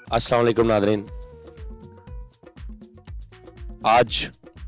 अस्सलाम वालेकुम नादरीन। आज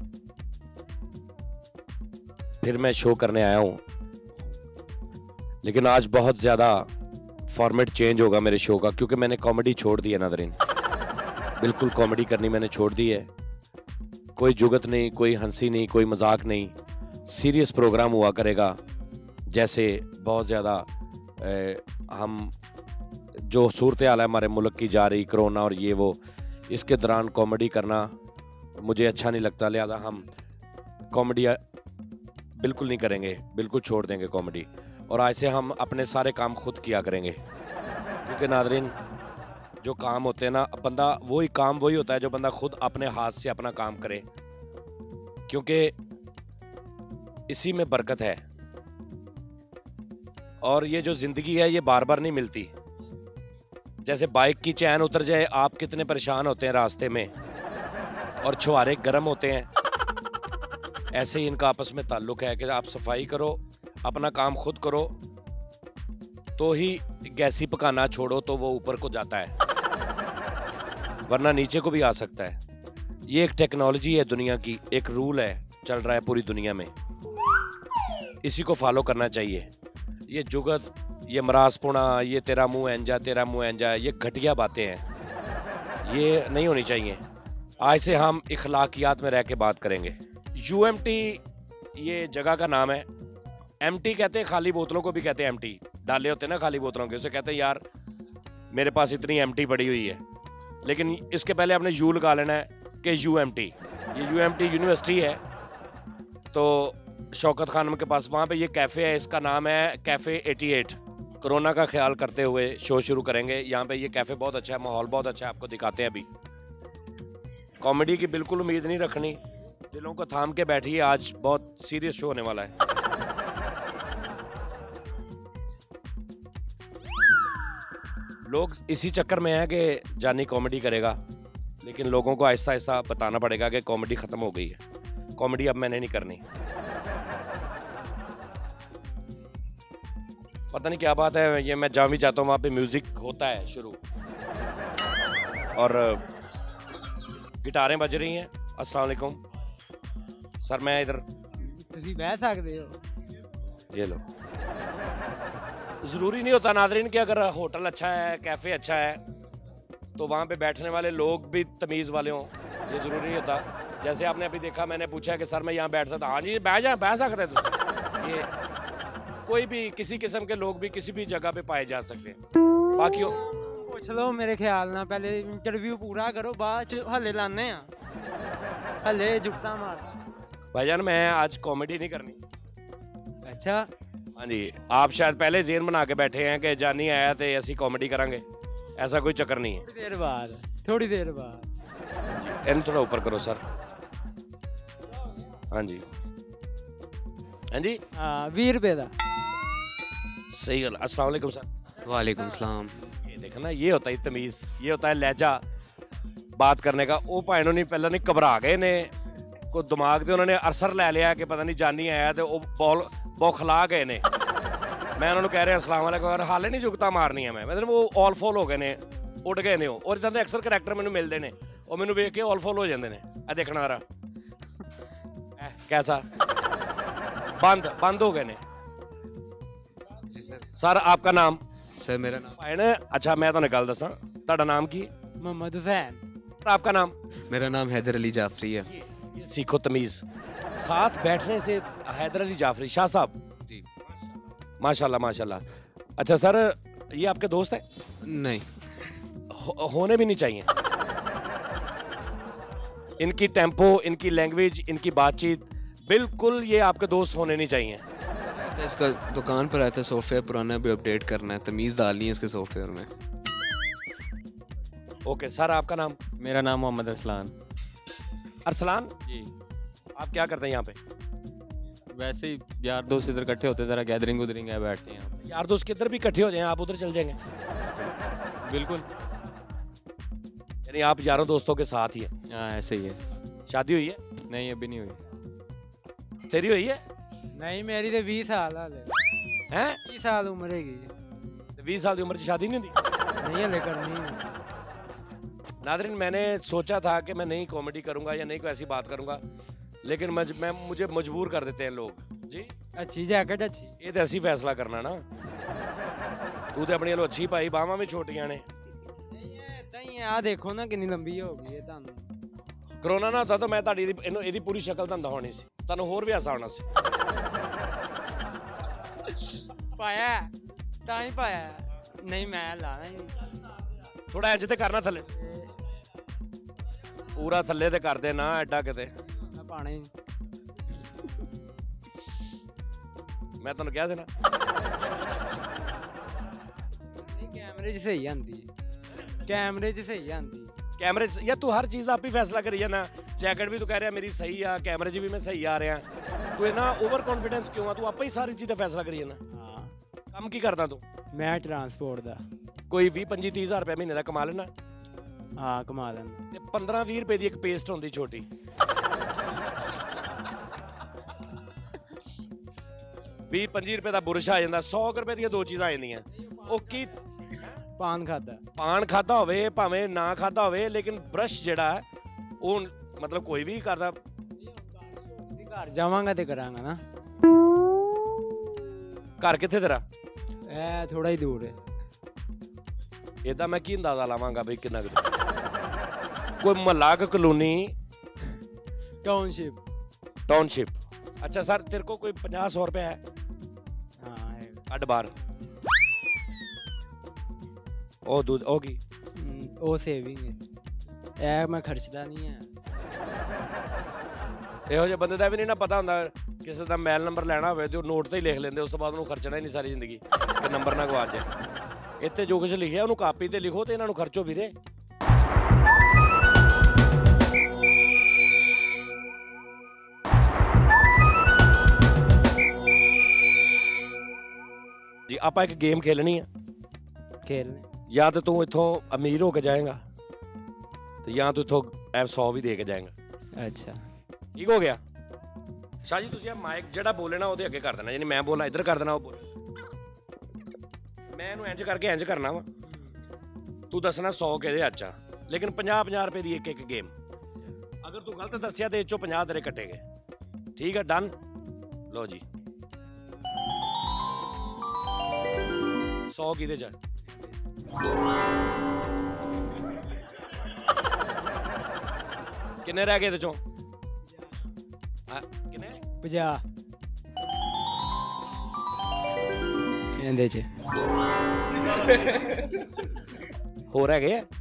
फिर मैं शो करने आया हूँ, लेकिन आज बहुत ज़्यादा फॉर्मेट चेंज होगा मेरे शो का, क्योंकि मैंने कॉमेडी छोड़ दी है नादरीन। बिल्कुल कॉमेडी करनी मैंने छोड़ दी है। कोई जुगत नहीं, कोई हंसी नहीं, कोई मजाक नहीं। सीरियस प्रोग्राम हुआ करेगा। जैसे बहुत ज़्यादा हम जो सूरत हाल है हमारे मुल्क की जा रही, कोरोना और ये वो, इसके दौरान कॉमेडी करना मुझे अच्छा नहीं लगता। लिहाजा हम कॉमेडी बिल्कुल नहीं करेंगे, बिल्कुल छोड़ देंगे कॉमेडी। और आज से हम अपने सारे काम खुद किया करेंगे, क्योंकि नादरीन जो काम होते हैं ना, बंदा वही काम वही होता है जो बंदा खुद अपने हाथ से अपना काम करे, क्योंकि इसी में बरकत है। और ये जो ज़िंदगी है ये बार बार नहीं मिलती। जैसे बाइक की चैन उतर जाए, आप कितने परेशान होते हैं रास्ते में, और छुहारे गर्म होते हैं। ऐसे ही इनका आपस में ताल्लुक है कि आप सफाई करो, अपना काम खुद करो, तो ही गैसी पकाना छोड़ो तो वो ऊपर को जाता है, वरना नीचे को भी आ सकता है। ये एक टेक्नोलॉजी है दुनिया की, एक रूल है, चल रहा है पूरी दुनिया में। इसी को फॉलो करना चाहिए। ये जुगत, ये मरासपुना, ये तेरा मुंह एंजा, तेरा मुंह एंजा, ये घटिया बातें हैं, ये नहीं होनी चाहिए। आज से हम इखलाकियात में रह के बात करेंगे। UMT ये जगह का नाम है। MT कहते हैं खाली बोतलों को, भी कहते हैं MT। डाले होते हैं ना खाली बोतलों के, उसे कहते हैं यार मेरे पास इतनी MT पड़ी हुई है। लेकिन इसके पहले आपने U लगा लेना है कि UMT। ये UMT यूनिवर्सिटी है, तो शौकत खानम के पास वहाँ पे ये कैफ़े है, इसका नाम है कैफ़े 88। कोरोना का ख्याल करते हुए शो शुरू करेंगे। यहाँ पे ये कैफ़े बहुत अच्छा है, माहौल बहुत अच्छा है, आपको दिखाते हैं अभी। कॉमेडी की बिल्कुल उम्मीद नहीं रखनी, दिलों को थाम के बैठिए, आज बहुत सीरियस शो होने वाला है। लोग इसी चक्कर में हैं कि जानी कॉमेडी करेगा, लेकिन लोगों को आहिस्ता आहिस्ता बताना पड़ेगा कि कॉमेडी ख़त्म हो गई है, कॉमेडी अब मैंने नहीं करनी। पता नहीं क्या बात है, ये मैं जहाँ भी जाता हूँ वहाँ पे म्यूज़िक होता है शुरू, और गिटारें बज रही हैं। अस्सलाम वालेकुम सर, मैं इधर तुसी बह सकते हो। ये लो। ज़रूरी नहीं होता नादरीन कि अगर होटल अच्छा है, कैफ़े अच्छा है, तो वहाँ पे बैठने वाले लोग भी तमीज़ वाले हों, ये ज़रूरी नहीं होता। जैसे आपने अभी देखा, मैंने पूछा कि सर मैं यहाँ बैठ सकता? हाँ जी बह सकते हैं। ये कोई भी किसी किस्म के लोग भी किसी भी जगह पे पाए जा सकते हैं। बाकी पूछ लो मेरे ख्याल ना, पहले इंटरव्यू पूरा करो, बाद च हल्ले लाने हैं, हल्ले जुगता मार। भाईजान मैं आज कॉमेडी नहीं करनी। अच्छा हाँ जी, आप शायद पहले ज़हन बना के बैठे हैं कि जानी आया तो ऐसी कॉमेडी करांगे, ऐसा कोई चक्कर नहीं है। थोड़ी देर बाद इन थोड़ा ऊपर करो सर। हाँ जी, हाँ जी, हाँ 20 रुपए का। सही गल। अस्सलाम वालेकुम सर। वालेकुम सलाम। ये देखना, ये होता है तमीज़, ये होता है लहजा बात करने का। वो भाई नहीं पहले नहीं घबरा गए ने, को दिमाग दे उन्होंने अरसर ले लिया कि पता नहीं जानी आया, तो वो बौखला गए ने। मैं उन्होंने कह रहा अस्सलाम वालेकुम, और हाले नहीं जुगता मारनी है। मैं वो ऑल फॉल हो गए ने, उड़ गए ने। और इदा के अक्सर करैक्टर मैंने मिलते हैं, और मैंने वेख के ऑल फॉल हो जाते हैं। देखना रहा कैसा बंद हो गए ने। जी सर। सर आपका नाम? सर मेरा नाम भाई ने, अच्छा मैं तो गल दसा, ਤੁਹਾਡਾ नाम की? मोहम्मद हुसैन। आपका नाम? मेरा नाम हैदर अली जाफरी है। ये सीखो तमीज़। साथ बैठने से हैदर अली जाफरी शाह साहब जी माशाल्लाह माशाल्लाह। अच्छा सर, ये आपके दोस्त हैं? नहीं, होने भी नहीं चाहिए। इनकी टेम्पो, इनकी लैंग्वेज, इनकी बातचीत, बिल्कुल ये आपके दोस्त होने नहीं चाहिए। तो इसका दुकान पर आया था, सॉफ्टवेयर पुराना भी अपडेट करना है, तमीज़ डालनी है इसके सॉफ्टवेयर में। ओके सर, आपका नाम? मेरा नाम मोहम्मद अरसलान। अरसलान जी। आप क्या करते हैं यहाँ पे? वैसे ही यार दोस्त इधर इकट्ठे होते, ज़रा गैदरिंग उदरिंग है, बैठते हैं यहाँ पे। यार दोस्त किधर भी इकट्ठे हो जाए, आप उधर चल जाएंगे? बिल्कुल, यानी आप यारों दोस्तों के साथ ही हैं। हाँ ऐसे ही है। शादी हुई है? नहीं अभी नहीं हुई। तेरी हुई है? नहीं मेरी तो 20 साल हाले हैं? 20 साल उम्र है। 20 साल की उम्र से शादी नहीं होती? नहीं हले करनी। नादरीन, मैंने सोचा था कि मैं नहीं कॉमेडी करूंगा या नहीं कोई ऐसी बात करूंगा, लेकिन मुझे मजबूर कर देते हैं लोग जी। अच्छी जैकेट अच्छी। ये तो ऐसी फैसला करना ना, तू तो अपनी अच्छी पाई, बावां भी छोटियां ने। आ देखो ना कितनी लंबी हो गई है ਤੁਹਾਨੂੰ। ਕਰੋਨਾ ਨਾ ਹੁੰਦਾ ਤਾਂ ਮੈਂ ਤੁਹਾਡੀ ਇਹਦੀ ਪੂਰੀ ਸ਼ਕਲ ਤੁਹਾਨੂੰ ਦਿਖਾਉਣੀ ਸੀ, ਤੁਹਾਨੂੰ ਹੋਰ ਵੀ ਹਾਸਾ ਆਉਣਾ ਸੀ। ਪਾਇਆ ਤਾਂ ਹੀ ਪਾਇਆ, ਨਹੀਂ ਮੈਂ ਲਾਣਾ ਹੀ। ਥੋੜਾ ਇੰਜ ਤੇ ਕਰਨਾ ਥੱਲੇ, ਪੂਰਾ ਥੱਲੇ ਤੇ ਕਰਦੇ ਨਾ ਐਡਾ ਕਿਤੇ। ਮੈਂ ਪਾਣਾ ਹੀ। ਮੈਂ ਤੁਹਾਨੂੰ ਕਿਹਾ ਸੀ ਨਾ, ਕੈਮਰੇ 'ਚ ਸਹੀ ਆਂਦੀ, ਕੈਮਰੇ 'ਚ ਸਹੀ ਆਂਦੀ। कैमरे या तू हर चीज़ आप ही फैसला करी जाना। जैकेट भी तू कह रहा मेरी सही आ, कैमरे 'ਚ भी मैं सही आ रहा, तू इन्ना ओवर कॉन्फिडेंस क्यों आ? तू आप ही सारी चीज़ें फैसला करी जाना। हाँ, काम की करदा तू? मैं ट्रांसपोर्ट दा। कोई 20-25-30 हज़ार रुपया महीने का कमा लेना? हाँ कमा लेना। ते 15-20 रुपए की एक पेस्ट होंदी छोटी, 20-25 रुपए का बुरश आ जाता, 100 रुपए दी दो चीज़ां आ जांदियां। ओ की पान खादा, पान खादा होवे भावें ना खादा होवे, लेकिन ब्रश जेड़ा वो मतलब कोई भी करदा। घर जावांगा ते करांगा ना। घर कित्थे तेरा? ए थोड़ा ही दूर है। इदा मैं की अंदाजा लावांगा बई किन्ना कुछ? कोई महल्ला क कलोनी? टाउनशिप। टाउनशिप। अच्छा सर, तेरे को कोई 50-100 रुपया है? हाँ है। अड बार ओ दूध होगी, ਉਹ ਸੇਵਿੰਗ ਹੈ, ਇਹ ਮੈਂ ਖਰਚਦਾ ਨਹੀਂ ਹੈ। ਇਹੋ ਜਿਹੇ ਬੰਦੇ ਦਾ ਵੀ ਨਹੀਂ ਨਾ ਪਤਾ ਹੁੰਦਾ, ਕਿਸੇ ਦਾ ਮੈਲ ਨੰਬਰ ਲੈਣਾ ਹੋਵੇ ਤੇ ਉਹ ਨੋਟ ਤੇ ਹੀ ਲਿਖ ਲੈਂਦੇ, ਉਸ ਤੋਂ ਬਾਅਦ ਉਹਨੂੰ ਖਰਚਣਾ ਹੀ ਨਹੀਂ ਸਾਰੀ ਜ਼ਿੰਦਗੀ ਕਿ ਨੰਬਰ ਨਾ ਗਵਾਚ ਜਾਏ। ਇੱਥੇ ਜੋ ਕੁਝ ਲਿਖਿਆ ਉਹਨੂੰ ਕਾਪੀ ਤੇ ਲਿਖੋ ਤੇ ਇਹਨਾਂ ਨੂੰ ਖਰਚੋ ਵੀਰੇ। ਜੀ ਆਪਾਂ ਇੱਕ ਗੇਮ ਖੇਲਣੀ ਆ। खेलने या तो तू इथों अमीर होके जाएगा, तो या तू इथों 100 भी दे के जाएगा। अच्छा ठीक हो गया? शाह जी तुझे माइक जेड़ा बोले ना ਉਹਦੇ ਅੱਗੇ ਕਰ ਦੇਣਾ, ਯਾਨੀ ਮੈਂ ਬੋਲਾਂ ਇੱਧਰ ਕਰ ਦੇਣਾ, ਉਹ ਬੋਲੇ। ਮੈਂ ਇਹਨੂੰ ਇੰਜ ਕਰਕੇ ਇੰਜ ਕਰਨਾ ਵਾ, ਤੂੰ ਦੱਸਣਾ 100 ਕਿਹਦੇ ਹੱਥ ਆ, ਲੇਕਿਨ 50-50 ਰੁਪਏ ਦੀ ਇੱਕ ਗੇਮ। ਅਗਰ ਤੂੰ ਗਲਤ ਦੱਸਿਆ ਤੇ ਇਹ ਚੋਂ 50 ਤੇਰੇ ਕੱਟੇ ਗਏ। ਠੀਕ ਹੈ, ਡਨ? ਲੋ ਜੀ 100 ਕਿਹਦੇ ਚ? ਕਿੰਨੇ ਰਹਿ ਗਏ ਇਹਦੇ ਚੋਂ? ਕਿੰਨੇ? 50 ਇਹਦੇ ਚ ਹੋਰ ਹੈਗੇ ਆ।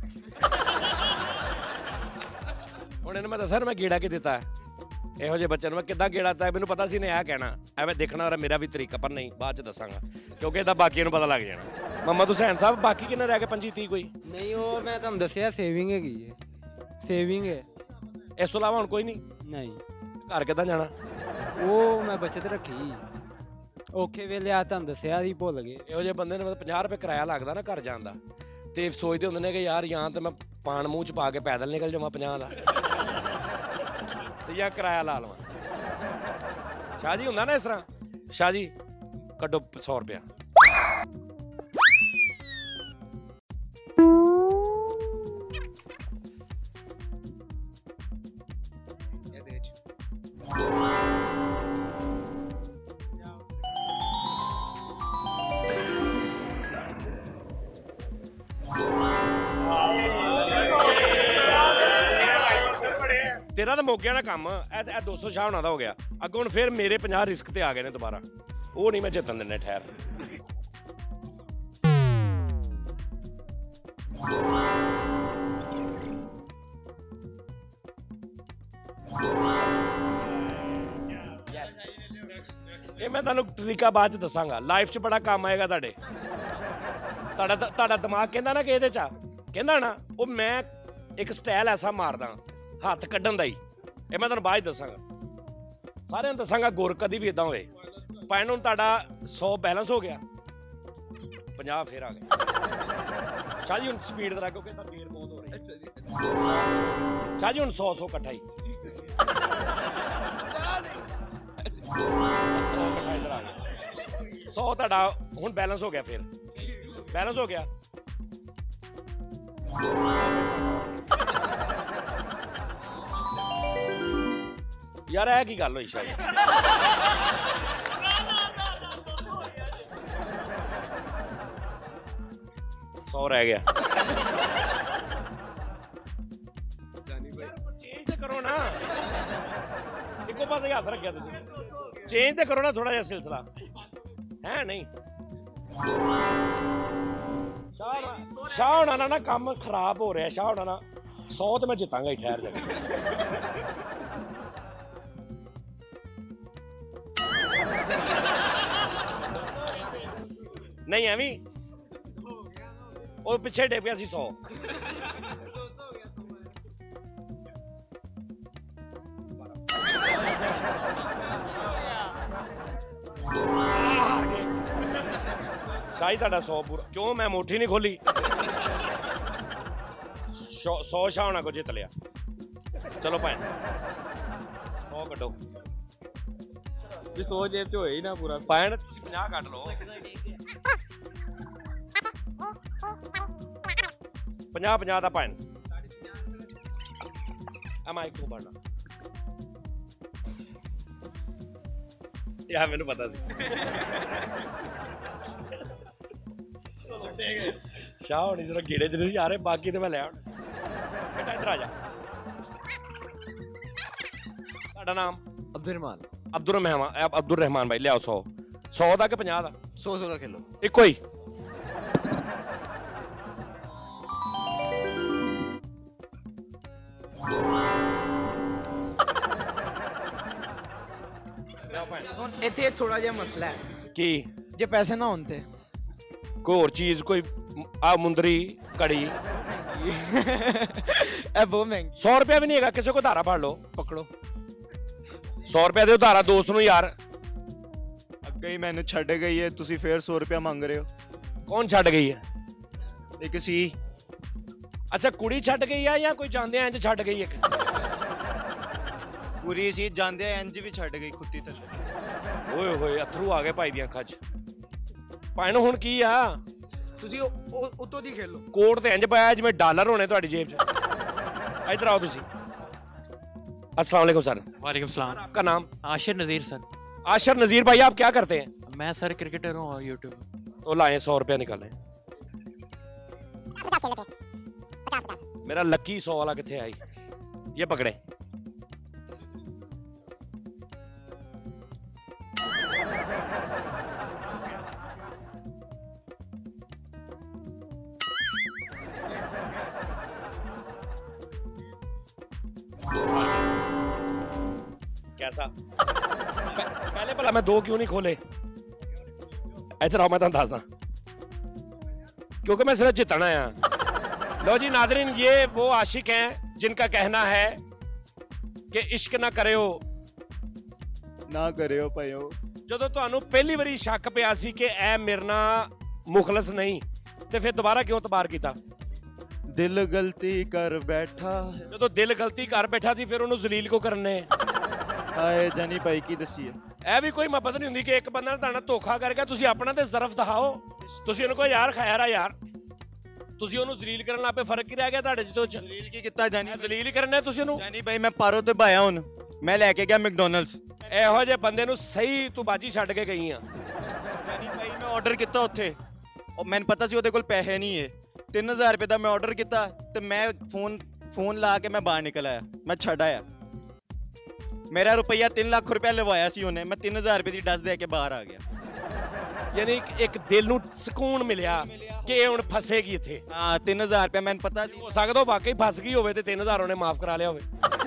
ਹੁਣ ਇਹਨੂੰ ਮੈਂ ਦੱਸਾਂ ਮੈਂ ਗੇੜਾ ਕੀ ਦਿੱਤਾ, ਇਹੋ ਜਿਹੇ ਬੱਚੇ ਨੂੰ ਮੈਂ ਕਿੱਦਾਂ ਗੇੜਾ ਦਿੱਤਾ। ਮੈਨੂੰ ਪਤਾ ਸੀ ਨੇ ਇਹ ਕਹਿਣਾ, ਐਵੇਂ ਦੇਖਣਾ ਮੇਰਾ ਵੀ ਤਰੀਕਾ, ਪਰ ਨਹੀਂ ਬਾਅਦ ਚ ਦੱਸਾਂਗਾ ਕਿਉਂਕਿ ਇਹਦਾ ਬਾਕੀਆਂ ਨੂੰ ਪਤਾ ਲੱਗ ਜਾਣਾ। ਮੁਹੰਮਦ ਹੁਸੈਨ ਸਾਹਿਬ, ਬਾਕੀ ਕਿੰਨੇ ਰਹਿ ਗਏ? 25-30 ਕੋਈ? ਨਹੀਂ, ਉਹ ਮੈਂ ਤੁਹਾਨੂੰ ਦੱਸਿਆ ਸੇਵਿੰਗ ਹੈਗੀ ਹੈ, ਸੇਵਿੰਗ ਹੈ। ਇਸ ਤੋਂ ਇਲਾਵਾ ਹੁਣ ਕੋਈ ਨਹੀਂ? ਨਹੀਂ। ਘਰ ਕਿੱਦਾਂ ਜਾਣਾ? ਉਹ ਮੈਂ ਬੱਚਤ ਰੱਖੀ, ਔਖੇ ਵੇਲੇ ਆ ਤੁਹਾਨੂੰ ਦੱਸਿਆ ਸੀ, ਭੁੱਲ ਗਏ। ਇਹੋ ਜਿਹੇ ਬੰਦੇ ਨੂੰ 50 ਰੁਪਏ ਕਿਰਾਇਆ ਲੱਗਦਾ ਨਾ ਘਰ ਜਾਣ ਦਾ, ਤੇ ਸੋਚਦੇ ਹੁੰਦੇ ਨੇ ਕਿ ਯਾਰ ਜਾਂ ਤੇ ਮੈਂ ਪਾਣ ਮੂੰਹ ਚ ਪਾ ਕੇ ਪੈਦਲ ਨਿਕਲ ਜਾਵਾਂ 50 ਦਾ, ਤੇ ਜਾਂ ਕਿਰਾਇਆ ਲਾ ਲਵਾਂ। ਸ਼ਾਹ ਜੀ ਹੁੰਦਾ ਨਾ ਇਸ ਤਰ੍ਹਾਂ। ਸ਼ਾਹ ਜੀ ਕੱਢੋ 100 ਰੁਪਇਆ। तेरा तो मुक गया ना काम, 200 शाह होना हो गया। अगों फिर मेरे 50 रिस्क ते आ गए ने दोबारा, वो नहीं मैं जितन देने। ठहर ये मैं तुहानू तरीका बाद च दसांगा, लाइफ च बड़ा काम आएगा तुहाडे। तुहाडा दिमाग कहंदा ना कि इहदे च कहंदा ना, वो मैं एक स्टाइल ऐसा मारदा हथ कड्ढन दा ही, ये मैं तुहानू बाद च दसांगा, सारिआं नूं दसांगा। गुर कदी भी इदां होए। पैन हुण तुहाडा 100 बैलेंस हो गया, 50 फिर आ गए। शाह जी हुण स्पीड जरा, क्योंकि इहदा देर बहुत हो रही है। शाह जी हुण 100 इकट्ठा ही 100 ਤੁਹਾਡਾ ਹੁਣ बैलेंस हो गया, फिर बैलेंस हो गया। यार है की गल हुई शायद 100 रह गया चेंज तो करो ना इको पास हाथ रखा तुम चेंज तो करो ना थोड़ा जा सिलसिला है नहीं शाह होना ना काम खराब हो रहा है शाह होना ना 100 तो मैं जितांगा ही ठहर जाएगा नहीं एवी वो पिछे डे गया 100 शाही ਤੁਹਾਡਾ 100 पूरा क्यों मैं मुट्ठी नहीं खोली 100 शाह होना को जित लिया चलो भैन 100 कटो 100 जेब च होए ही ना पूरा भैन 50 कट लो 50 ਦਾ ਭੈਨ ਆ ਮਾਈਕ ਤੋਂ ਬਣਨਾ ਯਾਰ ਮੈਨੂੰ ਪਤਾ ਸੀ शाह होनी जरा कीड़े च नहीं आ रहे बाकी तो मैं ले बेटा इधर आ जा ਤੁਹਾਡਾ ਨਾਮ अब्दुल रहमान भाई लियाओ 100 ਦਾ कि 50 ਦਾ 100 ਦਾ ਕਿਲੋ ਇੱਕੋ ਹੀ ਇੱਥੇ ਥੋੜਾ ਜਿਹਾ ਮਸਲਾ ਹੈ ਕੀ ਜੇ ਪੈਸੇ ਨਾ ਹੋਣ ਤੇ कोई और चीज कोई आ मुंदरी कड़ी ਇਹ ਬਹੁਤ ਮਹਿੰਗੀ 100 रुपया भी नहीं है किसी को धारा फाड़ लो ਪਕੜੋ 100 रुपया दे धारा दोस्त ਨੂੰ यार ਅੱਗੇ ਹੀ ਮੈਨੂੰ ਛੱਡ ਗਈ ਹੈ ਤੁਸੀਂ ਫੇਰ 100 ਰੁਪਇਆ ਮੰਗ ਰਹੇ ਹੋ कौन छड़ गई है ਇੱਕ ਸੀ अच्छा कुड़ी छड़ गई है या कोई जानते हैं छड़ गई है ਪੂਰੀ ਸੀ ਜਾਂਦੇ ਇੰਜ ਵੀ ਛੱਡ ਗਈ ਖੁੱਤੀ ਥੱਲੇ ओए होए अथरू आ गए भाई दी अखां च ਭਾਈ ਨੂੰ ਹੁਣ ਕੀ ਆ ਤੁਸੀਂ ਉਤੋਂ ਦੀ ਖੇਲੋ ਕੋਟ ਤੇ ਇੰਜ ਪਾਇਆ ਜਿਵੇਂ ਡਾਲਰ ਹੋਣੇ ਤੁਹਾਡੀ ਜੇਬ 'ਚ ਇਧਰ ਆਓ ਤੁਸੀਂ अस्सलाम वालेकुम सर वालेकुम सलाम आपका नाम आशिर नज़ीर सर आशर नज़ीर भाई आप क्या करते हैं मैं सर क्रिकेटर हूँ और यूट्यूबर तो लाए 100 रुपया निकालें मेरा लकी 100 वाला कितने आई ये पकड़े कैसा पहले भला मैं 2 क्यों नहीं खोले इधर आओ मैं तुम दसदा क्योंकि मैं सिर्फ जितना आया लो जी नादरीन ये वो आशिक हैं जिनका कहना है कि इश्क ना करियो ਨਾ ਕਰਿਓ ਭਾਈਓ ਜਦੋਂ ਤੁਹਾਨੂੰ ਪਹਿਲੀ ਵਾਰੀ ਸ਼ੱਕ ਪਿਆ ਸੀ ਕਿ ਇਹ ਮੇਰੇ ਨਾਲ ਮੁਖਲਸ ਨਹੀਂ ਤੇ ਫਿਰ ਦੁਬਾਰਾ ਕਿਉਂ ਤਬਾਰ ਕੀਤਾ ਦਿਲ ਗਲਤੀ ਕਰ ਬੈਠਾ ਜਦੋਂ ਦਿਲ ਗਲਤੀ ਕਰ ਬੈਠਾ ਸੀ ਫਿਰ ਉਹਨੂੰ ਜ਼ਲੀਲ ਕੋ ਕਰਨੇ ਹਾਏ ਜਾਨੀ ਭਾਈ ਕੀ ਦਸੀਏ ਇਹ ਵੀ ਕੋਈ ਮਫਤ ਨਹੀਂ ਹੁੰਦੀ ਕਿ ਇੱਕ ਬੰਦਾ ਤੁਹਾਡਾ ਧੋਖਾ ਕਰਕੇ ਤੁਸੀਂ ਆਪਣਾ ਤੇ ਜ਼ਰਫ ਦਿਖਾਓ ਤੁਸੀਂ ਉਹਨੂੰ ਕਹੋ ਯਾਰ ਖੈਰ ਆ ਯਾਰ ਤੁਸੀਂ ਉਹਨੂੰ ਜ਼ਲੀਲ ਕਰਨ ਲੱਪੇ ਫਰਕ ਕੀ ਰਹਿ ਗਿਆ ਤੁਹਾਡੇ ਚ ਤੋਂ ਜ਼ਲੀਲ ਕੀ ਕੀਤਾ ਜਾਨੀ ਜ਼ਲੀਲ ਹੀ ਕਰਨਾ ਤੁਸੀਂ ਉਹਨੂੰ ਜਾਨੀ ਭਾਈ ਮੈਂ ਪਾਰੋ ਤੇ ਭਾਇਆ ਹੁਣ ਮੈਂ ਲੈ ਕੇ ਗਿਆ ਮੈਕਡੋਨਲਡਸ ਇਹੋ ਜਿਹੇ ਬੰਦੇ ਨੂੰ ਸਹੀ ਤੂੰ ਬਾਜੀ ਛੱਡ ਕੇ ਗਈ ਆ ਜਾਨੀ ਭਾਈ ਮੈਂ ਆਰਡਰ ਕੀਤਾ ਉੱਥੇ ਉਹ ਮੈਨੂੰ ਪਤਾ ਸੀ ਉਹਦੇ ਕੋਲ ਪੈਸੇ ਨਹੀਂ ਏ 3000 ਰੁਪਏ ਦਾ ਮੈਂ ਆਰਡਰ ਕੀਤਾ ਤੇ ਮੈਂ ਫੋਨ ਲਾ ਕੇ ਮੈਂ ਬਾਹਰ ਨਿਕਲ ਆਇਆ ਮੈਂ ਛੱਡ ਆਇਆ ਮੇਰਾ ਰੁਪਈਆ 3 ਲੱਖ ਰੁਪਏ ਲਵਾਇਆ ਸੀ ਉਹਨੇ ਮੈਂ 3000 ਰੁਪਏ ਦੀ ਡਸ ਦੇ ਕੇ ਬਾਹਰ ਆ ਗਿਆ ਯਾਨੀ ਇੱਕ ਦਿਲ ਨੂੰ ਸਕੂਨ ਮਿਲਿਆ ਕਿ ਇਹ ਹੁਣ ਫਸੇਗੀ ਇੱਥੇ ਹਾਂ 3000 ਰੁਪਏ ਮੈਨੂੰ ਪਤਾ ਸੀ ਹੋ ਸਕਦਾ ਵਾਕਈ ਫਸ ਗਈ ਹੋਵੇ ਤੇ 3000 ਉਹਨੇ ਮਾਫ ਕਰਾ ਲਿਆ ਹੋਵੇ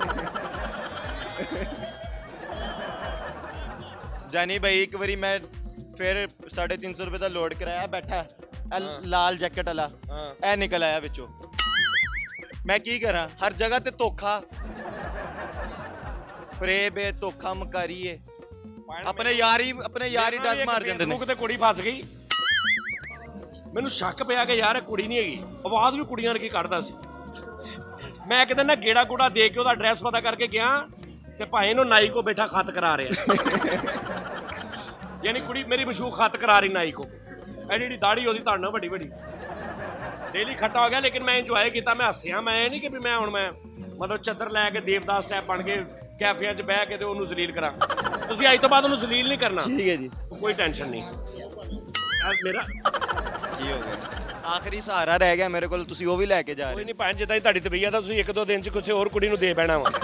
ਜਾਨੀ ਭਾਈ ਇੱਕ ਵਾਰੀ ਮੈਂ ਫਿਰ 350 ਰੁਪਏ ਦਾ ਲੋਡ ਕਰਾਇਆ ਬੈਠਾ ਲਾਲ ਜੈਕਟ ਵਾਲਾ ਇਹ ਨਿਕਲ ਆਇਆ ਵਿੱਚੋਂ ਮੈਂ ਕੀ ਕਰਾਂ ਹਰ ਜਗ੍ਹਾ ਤੇ ਧੋਖਾ ਫਰੇਬ ਹੈ ਧੋਖਾ ਮਕਾਰੀ ਹੈ ਆਪਣੇ ਯਾਰ ਹੀ ਡੱਕ ਮਾਰ ਦਿੰਦੇ ਨੇ ਤੇ ਕੁੜੀ ਫਸ ਗਈ ਮੈਨੂੰ ਸ਼ੱਕ ਪਿਆ ਕਿ ਯਾਰ ਇਹ ਕੁੜੀ ਨਹੀਂ ਹੈਗੀ ਆਵਾਜ਼ ਵੀ ਕੁੜੀਆਂ ਵਰਗੀ ਕੱਢਦਾ ਸੀ ਮੈਂ ਇੱਕ ਦਿਨ ਨਾ ਗੇੜਾ ਗੂੜਾ ਦੇ ਕੇ ਉਹਦਾ ਐਡਰੈਸ ਪਤਾ ਕਰਕੇ ਗਿਆ ਤੇ ਭਾਈ ਨੂੰ ਨਾਈ ਕੋ ਬੈਠਾ ਖਤ ਕਰਾ ਰਿਹਾ ਯਾਨੀ ਕੁੜੀ ਮੇਰੀ ਮਸ਼ੂਕ ਖਤ ਕਰਾ ਰਹੀ ਨਾਈ ਕੋ ਐਡੀ ਐਡੀ ਦਾੜੀ ਉਹਦੀ ਤੁਹਾਡੇ ਨਾਲ ਵੱਡੀ ਵੱਡੀ ਡੇਲੀ ਖੱਟਾ ਹੋ ਗਿਆ ਲੇਕਿਨ ਮੈਂ ਇੰਜੋਏ ਕੀਤਾ ਮੈਂ ਹੱਸਿਆ ਮੈਂ ਇਹ ਨਹੀਂ ਕਿ ਵੀ ਮੈਂ ਹੁਣ ਮੈਂ ਮਤਲਬ ਚੱਦਰ ਲੈ ਕੇ ਦੇਵਦਾਸ ਟਾਈਪ ਬਣ ਕੇ ਕੈਫਿਆਂ 'ਚ ਬਹਿ ਕੇ ਤੇ ਉਹਨੂੰ ਜ਼ਲੀਲ ਕਰਾਂ। ਤੁਸੀਂ ਅੱਜ ਤੋਂ ਬਾਅਦ ਉਹਨੂੰ ਜ਼ਲੀਲ ਨਹੀਂ ਕਰਨਾ। ਠੀਕ ਹੈ ਜੀ। ਕੋਈ ਟੈਨਸ਼ਨ ਨਹੀਂ। ਮੇਰਾ ਕੀ ਹੋ ਗਿਆ? ਆਖਰੀ ਸਹਾਰਾ ਰਹਿ ਗਿਆ ਮੇਰੇ ਕੋਲ, ਤੁਸੀਂ ਉਹ ਵੀ ਲੈ ਕੇ ਜਾ ਕੋਈ ਰਹੇ। ਨਹੀਂ ਭੈਣ, ਜਿੱਦਾਂ ਹੀ ਤੁਹਾਡੀ ਤਬੀਅਤ ਆ ਤੁਸੀਂ ਇੱਕ ਦੋ ਦਿਨ 'ਚ ਕਿਸੇ ਹੋਰ ਕੁੜੀ ਨੂੰ ਦੇ ਬਹਿਣਾ ਵਾ।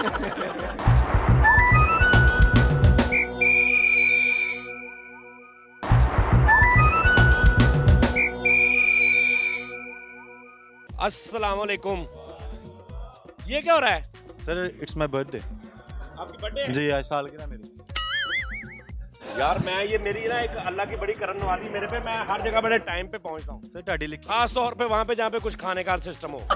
अस्सलाम वालेकुम। ये क्या हो रहा है? Sir it's my birthday. आपकी बर्थडे है? जी आज सालगिरह मेरी। यार मैं ये मेरी ना एक अल्लाह की बड़ी करन वाली मेरे पे, मैं हर जगह बड़े टाइम पे पहुंचता हूँ। सर ढाडी लिखी। खास तौर पे वहां पे जहाँ पे कुछ खाने का सिस्टम हो।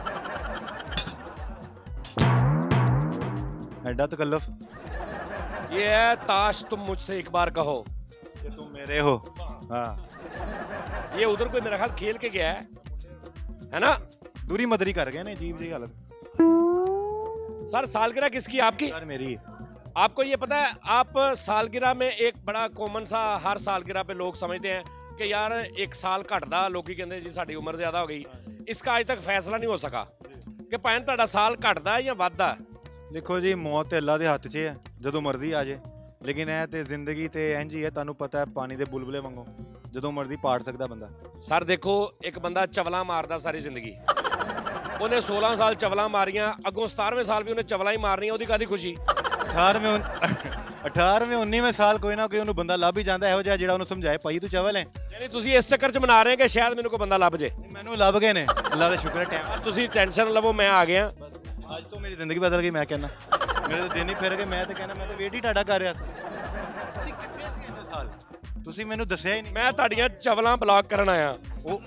एडा तकल्लुफ ये है ताश तुम मुझसे एक बार कहो कि तुम मेरे हो। हाँ ये उधर कोई मेरा ख्याल खेल के गया है ना? दूरी मदरी कर गए ना, अजीब जी हालत। सर सालगिरह किसकी? आपकी? सर मेरी। आपको ये पता है, आप सालगिरह में एक बड़ा कॉमन सा हर सालगिरह पे लोग समझते हैं कि यार एक साल घटदा, लोग कहते जी साडी उम्र ज्यादा हो गई। इसका आज तक फैसला नहीं हो सका कि भैन तुहाडा साल घटदा या वधदा। देखो जी मौत ते अल्लाह दे हत्थ 'च है, जदों मर्जी आ जाए। लेकिन ऐ ते जिंदगी ते इंज ही है, तुहानू पता है पानी दे बुलबुले वांगू जदों मर्जी पाड़ सकदा बंदा। सर देखो एक बंदा चवला मारदा सारी जिंदगी, उन्हें 16 साल चवला मारियां, अगों 17वें साल भी उन्हें चवला ही मारनी, ओदी कादी खुशी? 18वें 19वें साल कोई ना कोई उन्हें बंदा लभ ही जांदा इहो जिहा जेहड़ा उन्हें समझाए भाई तू चवल है। यानी तुसी इस चक्कर च मना रहे हैं कि शायद मैनू कोई बंदा लभ जे। मैनू लभ गए ने, अल्लाह दा शुक्र है। टाइम तुसी टेंशन लवो, मैं आ गया। आज तो मेरी जिंदगी बदल गई। मैं कहना मेरे तो दिन ही फिर गए। मैं तो कहना मैं तो वेट ही टाड़ा कर रहा सी। ਤੁਸੀਂ ਕਿੱਥੇ ਸੀ ਇੰਨੇ ਸਾਲ? ਤੁਸੀਂ ਮੈਨੂੰ ਦੱਸਿਆ ਹੀ ਨਹੀਂ। मैं ਤੁਹਾਡੀਆਂ ਚਵਲਾਂ ਬਲੌਕ ਕਰਨ ਆਇਆ। ਉਹ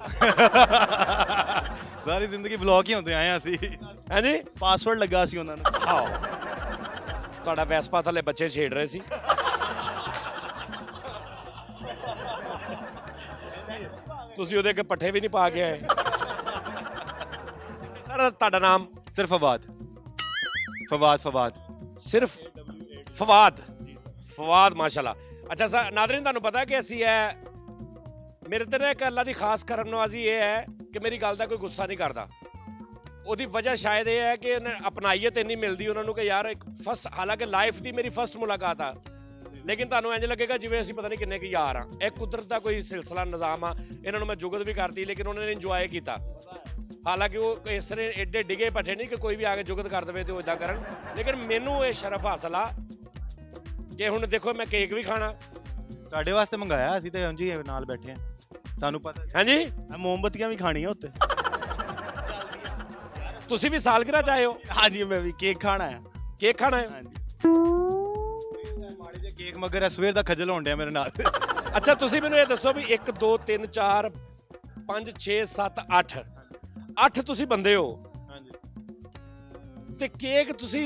ਸਾਰੀ ਜ਼ਿੰਦਗੀ ਬਲੌਕ ਹੀ ਹੁੰਦੇ ਆਏ ਆ ਅਸੀਂ। ਹਾਂਜੀ ਪਾਸਵਰਡ ਲੱਗਾ ਸੀ ਉਹਨਾਂ ਨੂੰ। ਆਓ ਤੁਹਾਡਾ ਵੈਸਪਾ ਥੱਲੇ ਬੱਚੇ ਛੇੜ ਰਹੇ ਸੀ। ਤੁਸੀਂ ਉਹਦੇ ਅੱਗੇ ਪੱਠੇ ਵੀ ਨਹੀਂ ਪਾ ਕੇ ਆਏ। ਸਰ ਤੁਹਾਡਾ ਨਾਮ? ਸਿਰਫ ਫਵਾਦ। फवाद फवाद सिर्फ फवाद फवाद माशाल्लाह। अच्छा सर नादरीन ਤੁਹਾਨੂੰ ਪਤਾ ਕਿ ਅਸੀਂ ਹੈ ਮੇਰੇ ਤੇ ਨਾ ਇੱਕ ਅੱਲਾ ਦੀ ਖਾਸ ਕਰਮ ਨਵਾਜ਼ੀ ਇਹ ਹੈ ਕਿ ਮੇਰੀ ਗੱਲ ਦਾ ਕੋਈ ਗੁੱਸਾ ਨਹੀਂ ਕਰਦਾ। ਉਹਦੀ ਵਜ੍ਹਾ ਸ਼ਾਇਦ ਇਹ ਹੈ ਕਿ ਅਪਨਾਈਅਤ ਇੰਨੀ ਮਿਲਦੀ ਉਹਨਾਂ ਨੂੰ ਕਿ ਯਾਰ ਇੱਕ ਫਸਟ, ਹਾਲਾਂਕਿ ਲਾਈਫ ਦੀ ਮੇਰੀ ਫਸਟ ਮੁਲਾਕਾਤ ਆ, ਲੇਕਿਨ ਤੁਹਾਨੂੰ ਇੰਜ ਲੱਗੇਗਾ ਜਿਵੇਂ ਅਸੀਂ ਪਤਾ ਨਹੀਂ ਕਿੰਨੇ ਕੁ ਯਾਰ ਆ। ਇਹ ਕੁਦਰਤ ਦਾ ਕੋਈ ਸਿਲਸਿਲਾ ਨਿਜ਼ਾਮ ਆ। ਇਹਨਾਂ ਨੂੰ ਮੈਂ ਜੁਗਤ ਵੀ ਕਰਤੀ ਲੇਕਿਨ ਉਹਨਾਂ ਨੇ ਇੰਜੋਏ ਕੀਤਾ। ਹਾਲਾਂਕਿ ਉਹ ਇਸ ਤਰ੍ਹਾਂ ਐਡੇ ਡਿਗੇ ਭੱਜੇ ਨਹੀਂ ਕਿ ਕੋਈ ਵੀ ਆ ਕੇ ਜੁਗਤ ਕਰ ਦੇਵੇ ਤੇ ਉਹ ਇਦਾਂ ਕਰਨ, ਲੇਕਿਨ ਮੈਨੂੰ ਇਹ ਸ਼ਰਫ ਹਾਸਲ ਆ ਕਿ ਹੁਣ ਦੇਖੋ ਮੈਂ ਕੇਕ ਵੀ ਖਾਣਾ। ਤੁਹਾਡੇ ਵਾਸਤੇ ਮੰਗਾਇਆ, ਅਸੀਂ ਤੇ ਉਂਝ ਹੀ ਨਾਲ ਬੈਠੇ ਆ, ਸਾਨੂੰ ਪਤਾ। ਹਾਂਜੀ ਮੋਮਬੱਤੀਆਂ ਵੀ ਖਾਣੀਆਂ ਉੱਤੇ। ਤੁਸੀਂ ਵੀ ਸਾਲਗਿਰਾ ਚਾਹੇ ਹੋ? ਹਾਂਜੀ ਮੈਂ ਵੀ ਕੇਕ ਖਾਣਾ ਹੈ। ਕੇਕ ਖਾਣਾ ਹੈ? ਮਾੜੇ ਜਿਹੇ ਕੇਕ ਮਗਰ ਸਵੇਰ ਦਾ ਖੱਜਲ ਹੋਣ ਡਿਆ ਮੇਰੇ ਨਾਲ। ਅੱਛਾ ਤੁਸੀਂ ਮੈਨੂੰ ਇਹ ਦੱਸੋ ਵੀ 1 2 3 4 5 6 7 8 ਤੁਸੀਂ ਬੰਦੇ ਹੋ। ਹਾਂਜੀ ਤੇ ਕੇਕ ਤੁਸੀਂ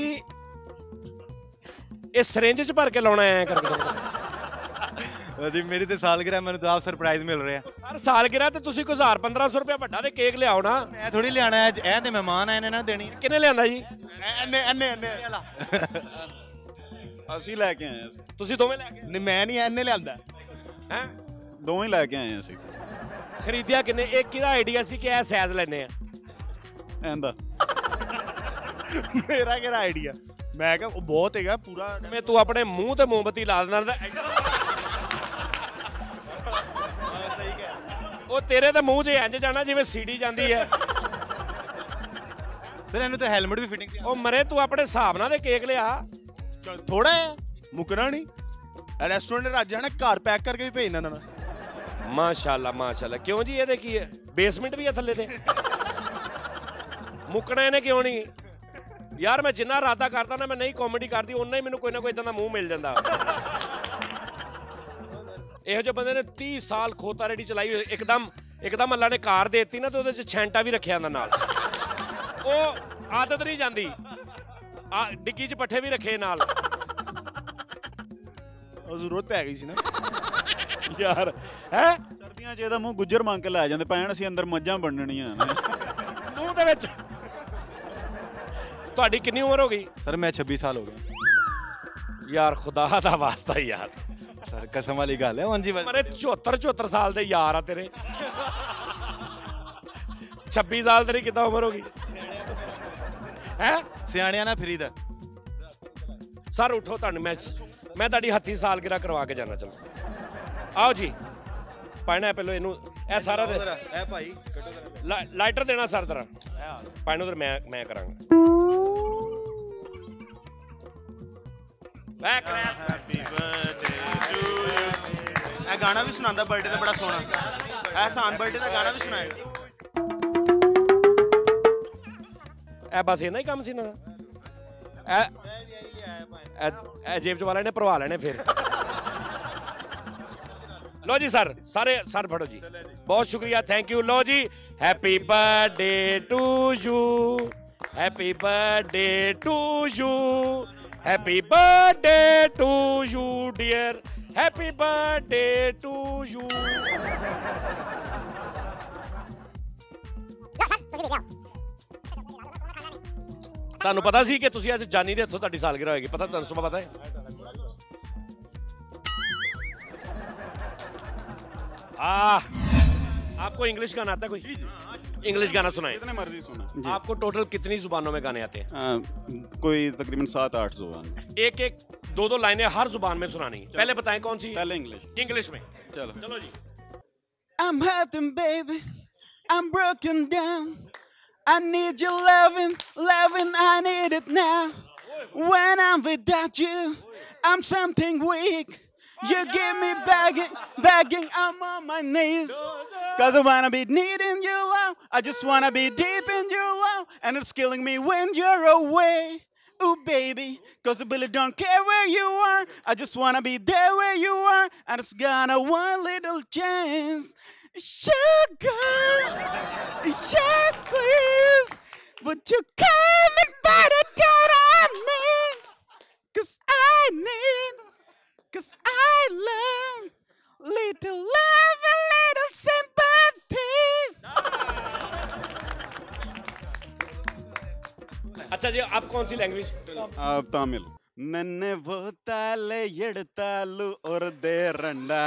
ਇਹ ਸਿਰਿੰਜ ਚ ਭਰ ਕੇ ਲਾਉਣਾ ਐ ਕਰਕੇ? ਜੀ ਮੇਰੀ ਤੇ ਸਾਲਗਿਰਾ, ਮੈਨੂੰ ਤਾਂ ਆਪ ਸਰਪ੍ਰਾਈਜ਼ ਮਿਲ ਰਿਹਾ। ਸਰ ਸਾਲਗਿਰਾ ਤੇ ਤੁਸੀਂ ਕੋਈ 1000-1500 ਰੁਪਏ ਵੱਡਾ ਤੇ ਕੇਕ ਲਿਆਓ ਨਾ। ਮੈਂ ਥੋੜੀ ਲਿਆਣਾ ਹੈ, ਇਹ ਤੇ ਮਹਿਮਾਨ ਆਏ ਨੇ ਨਾ ਦੇਣੀ। ਕਿਹਨੇ ਲਿਆਂਦਾ ਜੀ? ਅਸੀਂ ਲੈ ਕੇ ਆਏ ਹਾਂ। ਤੁਸੀਂ ਦੋਵੇਂ ਲੈ ਕੇ? ਨਹੀਂ ਮੈਂ ਨਹੀਂ, ਇਹਨੇ ਲਿਆਂਦਾ। ਹੈ ਦੋਵੇਂ ਲੈ ਕੇ ਆਏ ਅਸੀਂ। ਖਰੀਦਿਆ ਕਿੰਨੇ? ਇਹ ਕਿਹਦਾ ਆਈਡੀਆ ਸੀ ਕਿ ਇਹ ਸਾਈਜ਼ ਲੈਣੇ ਆ? ਐਂਦਾ ਮੇਰਾ ਕਿਹੜਾ ਆਈਡੀਆ? ਮੈਂ ਕਿਹਾ ਉਹ ਬਹੁਤ ਹੈਗਾ ਪੂਰਾ। ਮੈਂ ਤੂੰ ਆਪਣੇ ਮੂੰਹ ਤੇ ਮੋਮਬਤੀ ਲਾ ਦੇਣਾ। ਉਹ ਤੇਰੇ ਤੇ ਮੂੰਹ 'ਚ ਇੰਜ ਜਾਣਾ ਜਿਵੇਂ ਸੀੜੀ ਜਾਂਦੀ ਹੈ। ਸਰ ਇਹਨੂੰ ਤਾਂ ਹੈਲਮਟ ਵੀ ਫਿਟਿੰਗ। ਉਹ ਮਰੇ ਤੂੰ ਆਪਣੇ ਹਿਸਾਬ ਨਾਲ ਤੇ ਕੇਕ ਲਿਆ। ਥੋੜਾ ਹੈ ਮੁਕਣਾ ਨਹੀਂ। ਰੈਸਟੋਰੈਂਟ ਰੱਜ ਜਾਣਾ, ਘਰ ਪੈਕ ਕਰਕੇ ਵੀ ਭੇਜ ਦੇਣਾ। ਮਾਸ਼ਾਅੱਲਾ ਮਾਸ਼ਾਅੱਲਾ। ਕਿਉਂ ਜੀ ਇਹਦੇ ਕੀ ਹੈ? ਬੇਸਮੈਂਟ ਵੀ ਹੈ ਥੱਲੇ ਤੇ। ਮੁੱਕਣਾ ਇਹਨੇ ਕਿਉਂ ਨਹੀਂ? ਯਾਰ ਮੈਂ ਜਿੰਨਾ ਇਰਾਦਾ ਕਰਦਾ ਨਾ, ਮੈਂ ਨਹੀਂ ਕਾਮੇਡੀ ਕਰਦੀ, ਓਨਾ ਹੀ ਮੈਨੂੰ ਕੋਈ ਨਾ ਕੋਈ ਇਦਾਂ ਦਾ ਮੂੰਹ ਮਿਲ ਜਾਂਦਾ। ਇਹੋ ਜਿਹੇ ਬੰਦੇ ਨੇ 30 ਸਾਲ ਖੋਤਾ ਰੇੜੀ ਚਲਾਈ ਹੋਈ, ਇੱਕਦਮ ਅੱਲਾ ਨੇ ਕਾਰ ਦੇ ਦਿੱਤੀ ਨਾ ਤੇ ਉਹਦੇ 'ਚ ਛੈਂਟਾ ਵੀ ਰੱਖਿਆ ਹੁੰਦਾ ਨਾਲ। ਉਹ ਆਦਤ ਨਹੀਂ ਜਾਂਦੀ। ਡਿੱਗੀ 'ਚ ਪੱਠੇ ਵੀ ਰੱਖੇ ਨਾਲ। ਉਹ ਜ਼ਰੂਰਤ ਪੈ ਗਈ ਸੀ ਨਾ ਯਾਰ। ਹੈ ਸਰਦੀਆਂ 'ਚ ਇਹਦਾ ਮੂੰਹ ਗੁੱਜਰ ਮੰਗ ਕੇ ਲੈ ਜਾਂਦੇ ਪੈਣ, ਅਸੀਂ ਅੰਦਰ ਮੱਝਾਂ ਬੰਨਣੀਆਂ ਮੂੰਹ ਦੇ ਵਿੱਚ। ਤੁਹਾਡੀ ਕਿੰਨੀ ਉਮਰ ਹੋ ਗਈ? ਸਰ ਮੈਂ 26 ਸਾਲ ਹੋ ਗਿਆ। ਯਾਰ ਖੁਦਾ ਦਾ ਵਾਸਤਾ ਯਾਰ। ਸਰ ਕਸਮ ਵਾਲੀ ਗੱਲ ਹੈ। ਹਾਂਜੀ ਮਰੇ 74 ਸਾਲ ਦੇ ਯਾਰ ਆ ਤੇਰੇ। 26 ਸਾਲ ਤੇਰੀ ਕਿੱਦਾਂ ਉਮਰ ਹੋ ਗਈ? ਹੈ ਸਿਆਣਿਆਂ ਨਾਲ ਫਰੀਦਾ। सर उठो तुहानू मैं ਤੁਹਾਡੀ ਹੱਥੀ ਸਾਲਗਿਰਾ ਕਰਵਾ ਕੇ ਜਾਣਾ ਚਲੋ आओ जी पाना पहले इनू ए सारा दे ए भाई कटो जरा लाइटर देना सर तरह पाना उधर मैं करांगा हैप्पी बर्थडे टू यू ए गाना भी सुनांदा बर्थडे ते बड़ा सोहना ए सान बर्थडे दा गाना भी सुनाएगा ए बस इन्ना ही काम सी ना ए जेब च वाले ने भरवा लेने फिर लो जी सर सारे सर फड़ो जी बहुत शुक्रिया थैंक यू लो जी happy birthday to you happy birthday to you happy birthday to you dear happy birthday to you ਤੁਹਾਨੂੰ ਪਤਾ ਸੀ ਕਿ ਤੁਸੀਂ ਅੱਜ ਜਾਨੀ ਦੇ ਹੱਥੋਂ ਤੁਹਾਡੀ ਸਾਲਗਿਰਾ ਹੋਏਗੀ ਪਤਾ ਤੁਹਾਨੂੰ ਸੁਬਾ ਪਤਾ ਹੈ आपको इंग्लिश गाना आता है कोई इंग्लिश गाना सुनाए जितने मर्जी सुना आपको टोटल कितनी जुबानों में गाने आते हैं कोई तकरीबन 7-8 जुबान एक एक दो दो लाइनें हर जुबान में सुनानी पहले बताएं कौन सी पहले इंग्लिश में चलो जी I'm hurting baby I'm broken down I need your loving I need it now when I'm without you I'm something weak you give me begging I'm on my knees cause I wanna be needing your love I just wanna be deep in your love and it's killing me when you're away ooh baby cause I really don't care where you are I just wanna be there where you are and it's gonna one little chance sugar yes please would you come and buy the gun on me cause I need cause I love little love and little sympathy अच्छा जी आप कौन सी language Tamil नन्ने वो ताले एड़तालू और दे रंडा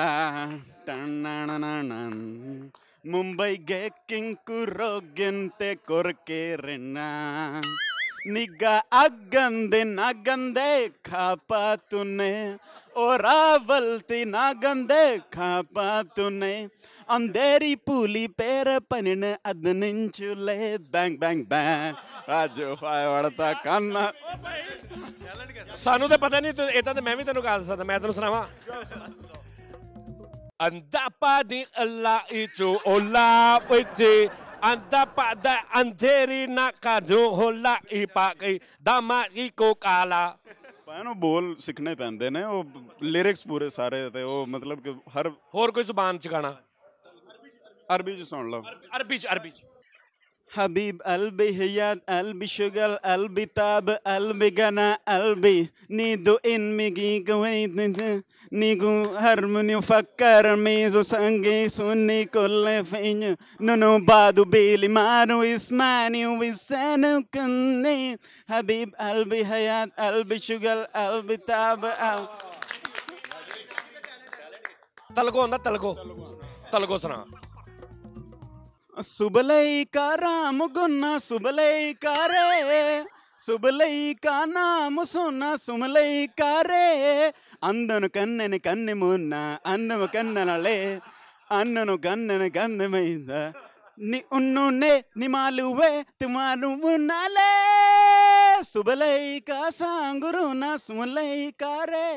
मुंबई गे किंकु रोगिंते कोरके रेना निगा अगंदे नागंदे खापा तूने और आवलती नागंदे खापा तूने अंधेरी पूली पेर पनिन अदनिंचुले बैंग बैंग बैंग राजो फाय वड़ता कान्ना सानू तो पता नहीं तो इतना तो मैं भी तेनू गा सकदा मैं तेनू सुनावा अंदा पादी अल्लाह इचो ओला पते अंदा पादा अंधेरी ना काजो होला इपाकी दामा इको काला पानो बोल सीखने पैंदे ने वो लिरिक्स पूरे सारे ते वो मतलब कि हर और कोई जुबान च गाना अरबी च सुन लो अरबी हबीब अलबी हियात अलबी शुगल अलबी ताब अलबी गना अलबी नीदो इन मिगी गवनी नीगु harmony fakkar mizu sangi sunni kolle fin no badu bili maru ismani wisanu kunni habib albi hayat albi shugal albi tab al तलगो होंदा तलगो सुना सुबलई का राम गुन्ना सुबलई का रे सुबलई का नाम सुना सुमलई का रे अंदनु कन्ने कन्ने मुन्ना अन्नम कन्नले अन्ननु कन्ने कन्ने मैसा नि उन्नु ने निमालुवे तुम्हारू मुन्नाले सुबलई का सांगुरु ना सुमलई का रे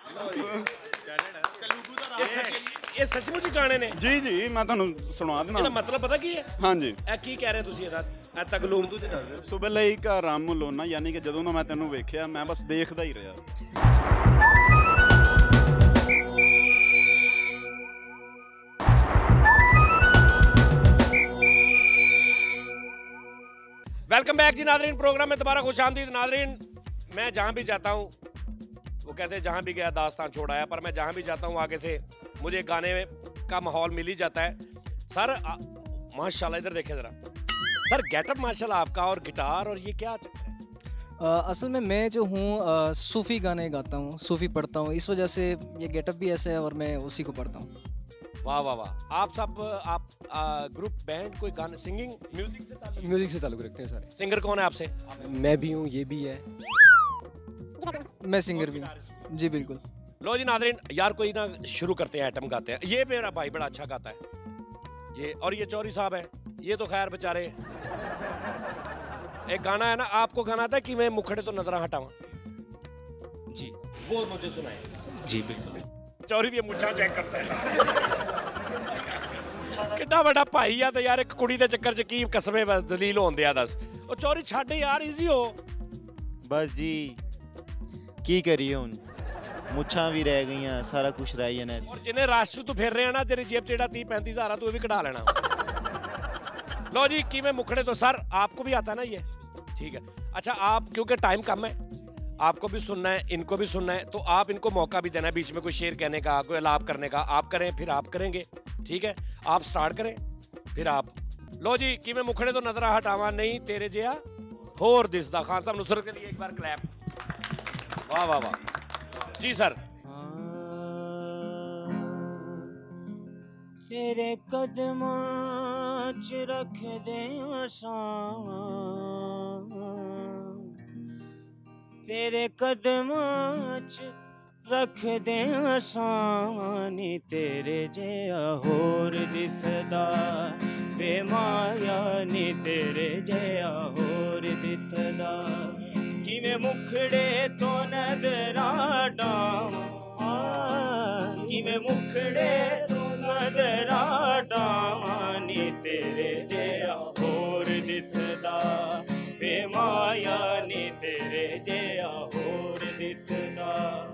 ये सचमुच गाने ने जी जी मैं ਤੁਹਾਨੂੰ ਸੁਣਾ ਦੇਣਾ ਇਹਦਾ ਮਤਲਬ ਪਤਾ ਕੀ ਹੈ ਹਾਂਜੀ ਇਹ ਕੀ ਕਹਿ ਰਹੇ ਤੁਸੀਂ ਇਹਦਾ ਇਹ ਤਗਲੂ ਸੁਬਲਈ ਕਾ ਰਾਮ ਲੋਨਾ ਯਾਨੀ ਕਿ ਜਦੋਂ ਮੈਂ ਤੈਨੂੰ ਵੇਖਿਆ ਮੈਂ ਬਸ ਦੇਖਦਾ ਹੀ ਰਿਹਾ वेलकम बैक जी नादरीन प्रोग्राम में दोबारा खुशामदीद नादरीन मैं जहाँ भी जाता हूँ वो कहते हैं जहाँ भी गया दास्तान छोड़ आया पर मैं जहाँ भी जाता हूँ आगे से मुझे गाने का माहौल मिल ही जाता है सर माशाल्लाह इधर देखें जरा सर गेटअप माशाल्लाह आपका और गिटार और ये क्या चक्कर है असल में मैं जो हूँ सूफ़ी गाने गाता हूँ सूफ़ी पढ़ता हूँ इस वजह से ये गेटअप भी ऐसा है और मैं उसी को पढ़ता हूँ वाह वाह वाह आप सब आप ग्रुप बैंड कोई गाने सिंगिंग म्यूजिक से ताल्लुक ताल्लुक रखते हैं सारे सिंगर कौन है आपसे मैं भी हूँ ये भी है मैं सिंगर भी हूँ जी, बिल्कुल। लो जी नाज़रीन, यार कोई ना शुरू करते हैं, आइटम गाते हैं। ये मेरा भाई बड़ा अच्छा गाता है ये, और ये चौरी साहब है, ये तो खैर बेचारे। एक गाना है ना, आपको गाना आता है कि मैं मुखड़े तो नजर हटावा जी, वो मुझे सुनाए जी बिल्कुल। चौरी दी मुच्छा चेक करता है कितना बड़ा भाई आ, तो यार एक कुड़ी दे चक्कर च की कसमे बस दलील होंदे आ। दस ओ चौरी छੱਡ यार, इजी हो बस जी की करिए हुन, मुच्छां भी रह गईयां, सारा कुछ रह जाना। और जिन्हें राष्ट्र तू फिर रहे हैं ना, तेरी जेब जेड़ा 30-35 हज़ार तू भी कढ़ा लेना। लो जी, कि मैं मुखड़े तो सर आपको भी आता है ना ये, ठीक है। अच्छा, आप क्योंकि टाइम कम है, आपको भी सुनना है, इनको भी सुनना है, तो आप इनको मौका भी देना है बीच में कोई शेर कहने का, कोई अलाप करने का। आप करें फिर आप करेंगे, ठीक है। आप स्टार्ट करें फिर आप। लो जी, कि मैं मुखड़े तो नजर हटावा नहीं तेरे जिया होर दिसदा। खान साहब नुसरत के लिए एक बार क्लैप। वाह वाह वाह जी सर। तेरे कदमां च रख दे आसां, तेरे कदमां च रख दे आसां, नी तेरे जिहा होर दिसदा बेमाया, नी तेरे जिहा होर दिसदा। किवें मुखड़े तो नजरां हटावां, किवें मुखड़े तो नजरां हटावां, नी तेरे जिहा होर दिसदा बेमाया, नी तेरे जिहा होर दिसदा।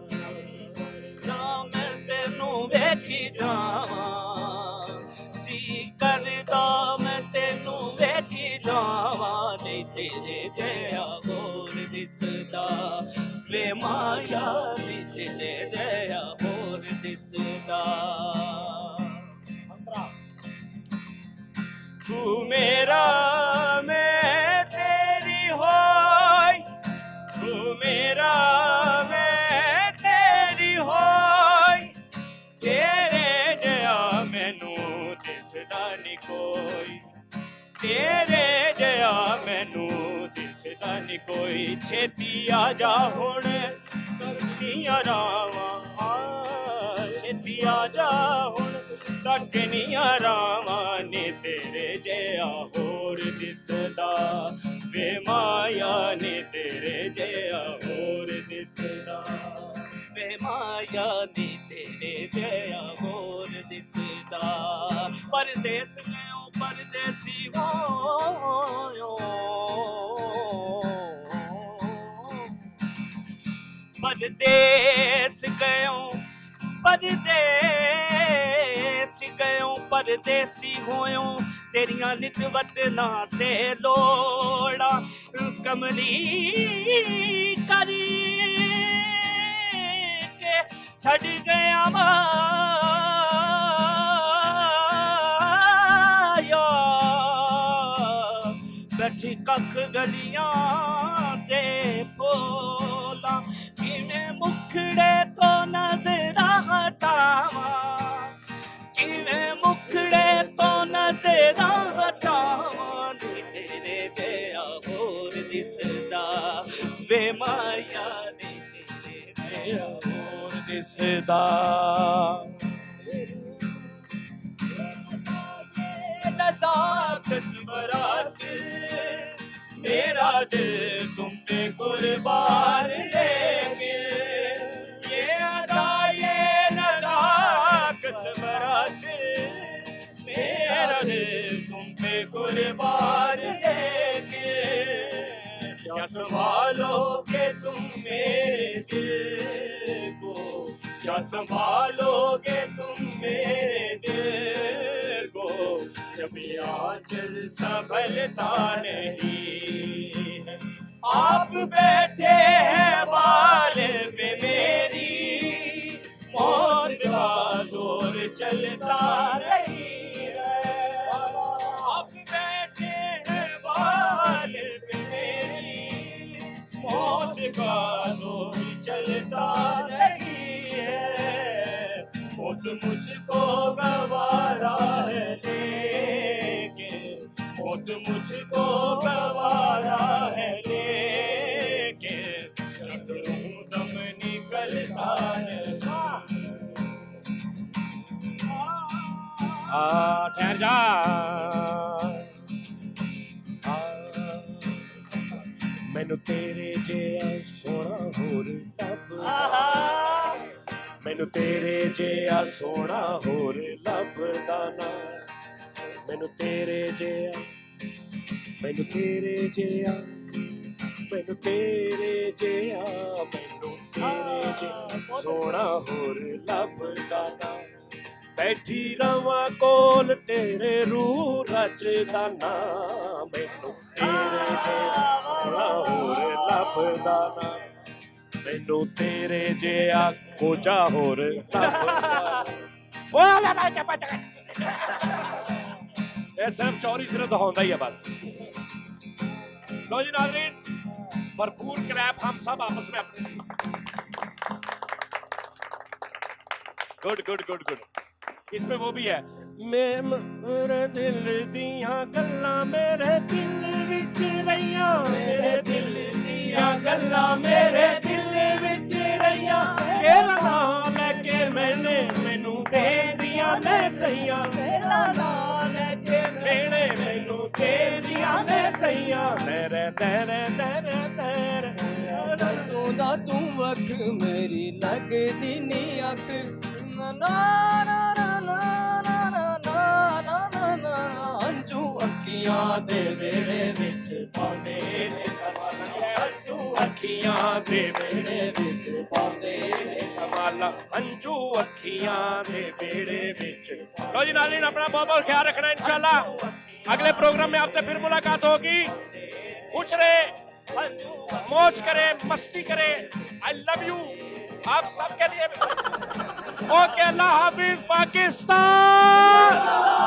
मैं तेनू वेखी जावां, जी करदा मैं तेनू वेखी जावां, नहीं तेरे जिहा होर दिसदा बेमाया, नी तेरे जिहा होर दिसदा। तू मेरा मैं तेरी होय, तू मेरा मैं तेरी होय, तेरे जिहा मैनू दिसदा नी कोई, तेरे जिहा मैनू दिसदा नी कोई। छेती आ जा हुण तकनियां रावां, छेती आ जा हुण तकनियां रावां, नी तेरे जिहा होर दिसदा बेमाया, नी तेरे जिहा होर दिसदा बेमाया, नी तेरे जिहा होर दिसदा। परदेस गयो परदेसी होयो, परदेस गयो परदेस गयो परदेसी होयो, तेरियां नित वतना ते लोड़ा कमली करी के छड़ गया माया, बैठी कख गलियां ते बोला, किवें मुखड़े तो नजरा हटावा, किवें मुखड़े तो नजरा हटावा, नी तेरे जिहा होर दिसदा बेमाया, नी तेरे जिहा होर दिसदा। नज़ाकत बरास मेरा दिल तुम पे कुर्बान लेके, ये अदा ये नज़ाकत बरास मेरा दिल तुम पे कुर्बान लेके। क्या संभालोगे तुम मेरे दिल को, क्या संभालोगे तुम मेरे दिल को, जब ये आंचल संभलता नहीं है। आप बैठे हैं बाल पे मेरी, मौत का जोर चलता नहीं है। आप बैठे हैं बाल पे मेरी, मौत का जोर चलता नहीं है। मौत मुझको गवारा है लेकिन, मौत मुझको गवारा है लेकिन, क्या करूं ठहर जा मैनू तेरे जिहा सोना होर लभदा मैनू तेरे जिहा सोना होर लभदा ना मैनू तेरे जिहा मैनू तेरे जिहा मैनू तेरे जिहा मैनू तेरे जिहा सोना होर लभदा ना बैठी रवां कोल तेरे रूह रचदा ना मैनू तेरे जिहा सोना होर लभदा ना मैनू तेरे जिहा कोचा होर लभदा ये सिर्फ चौरी सिर्फ दिखाता ही है बस। लो जी नाज़रीन भरपूर क्रैप हम सब आपस में गुड गुड गुड गुड इसमें वो भी है मेरे दिल दियां गल्लां मेरे दिल विच रहियां मेरे दिल दियां गल्लां मेरे दिल विच रहियां तेरा नाम लेके मैंने मैनू दे दियां ने सहियां तेरा नाम लेके मैंने मैनू दे दियां ने सहियां तेरे तेरे तेरे तेरे तू दा तू वख मेरी लगदी नी अख ना ना ना ना ना ना ना ना ना अंजू अखियां दे वेड़े विच पांदे ने कमाला अंजू अखियां दे वेड़े विच पांदे ने कमाला अंजू अखियां दे बेड़े विच। लो जी नाज़रीन अपना बहुत बहुत ख्याल रखना इंशाल्लाह अगले प्रोग्राम में आपसे फिर मुलाकात होगी खुश रहे मौज करे मस्ती करे आई लव यू आप सबके लिए ओके अल्लाह हाफिज पाकिस्तान।